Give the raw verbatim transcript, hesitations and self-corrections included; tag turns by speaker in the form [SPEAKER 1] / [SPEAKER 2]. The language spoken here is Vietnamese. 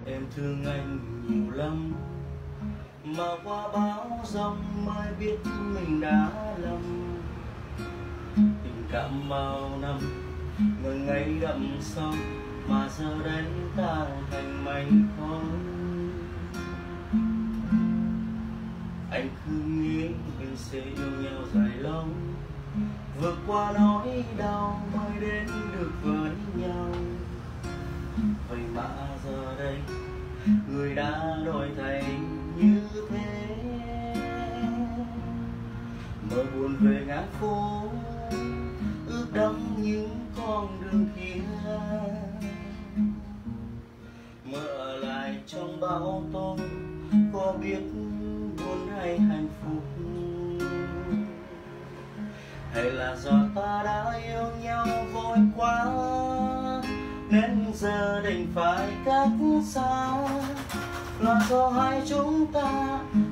[SPEAKER 1] Em thương anh nhiều lắm, mà qua bão giông mới biết mình đã lầm. Tình cảm bao năm ngờ ngày đậm sâu, mà giờ đến tan thành mây khói. Anh cứ nghĩ mình sẽ yêu nhau dài lâu, vượt qua nỗi đau mới đến được với nhau. Vậy mà giờ đây người đã đổi thay như thế. Mơ buồn về ngã phố, ước đắm những con đường kia. Mơ ở lại trong bão tố, có biết buồn hay hạnh phúc. Hay là do ta đã yêu nhau vội quá, nên giờ đành phải cách xa. Là do hai chúng ta